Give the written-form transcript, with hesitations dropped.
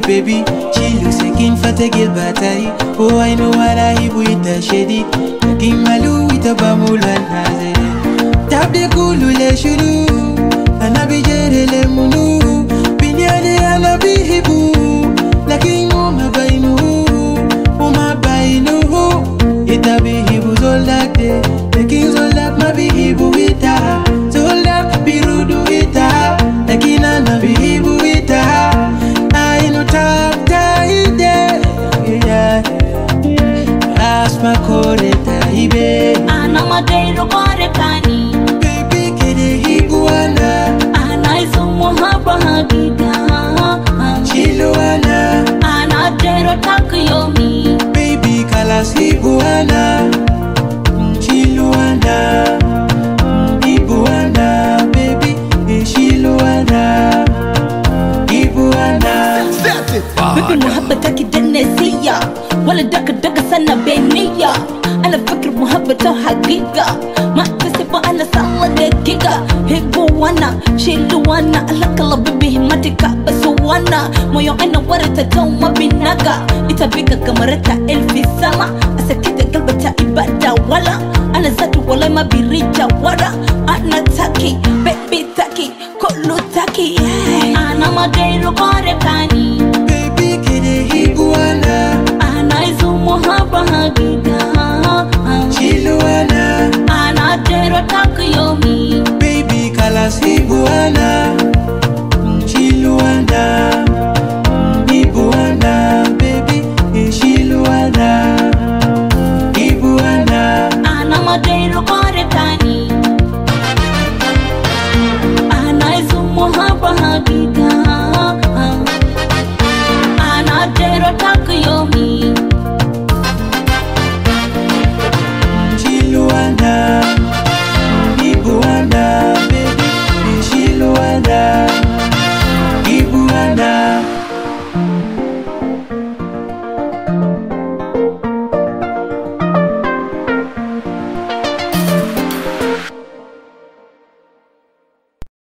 baby. She looks like in Fatagil Batari. Oh, I know what I have with the shady. King Malu with a Bamulan Hazard. Tap the Kulule Shulu. And I be Jerele Munu. Pinyade and I be Hibu. Laking Moma Bainu. Moma Bainu. Ita be Hibu's all that day. The king's all that ma be Hibu with her. So all that be Rudu with her. The king and I be Hibu with her. I know top tight there. Yeah. Ask my coreta Hibe. Anamadero Korekani. Baby kede Higuana. Anaizumo haba hagida. Chiluana. Anadero takuyomi. Baby kalas Higuana. Chiluana. Higuana. Baby Chiluana. Higuana. Baby muhabbataki danesiya. Wala daka daka sana beniya. أنا فكر محبته حقيقة ما تسيب أنا صار دقيقة هيبو وانا شيلو وانا لك الله بيبي همتك بس وانا مويو أنا ورثة توما بناقة إتابيك كمرتا ألف سما أسكت قلبتا إبادة ولا أنا ذاتي ولا ما بيريجا ورا أنا تاكي بيبي تاكي كله تاكي أنا ما ديرو قاركاني